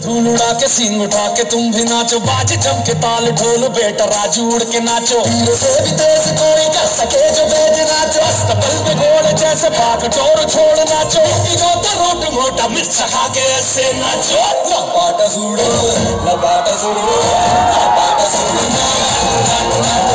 धूल उड़ा के सींग उठा के तुम भी नाचो, बाज जम के ताल ढोल बेटा राजू उड़ के नाचो। हीरो से भी तेज कोई कर सके जो बेज नाचो, अस्तबल में घोड़े जैसे भाग चोर छोड़ नाचो। जो तो रोट मोटा मिर्च खा के ऐसे नाचो। लपाटा सूड़ो लपाटा सूड़ो लपाटा सूड़ो।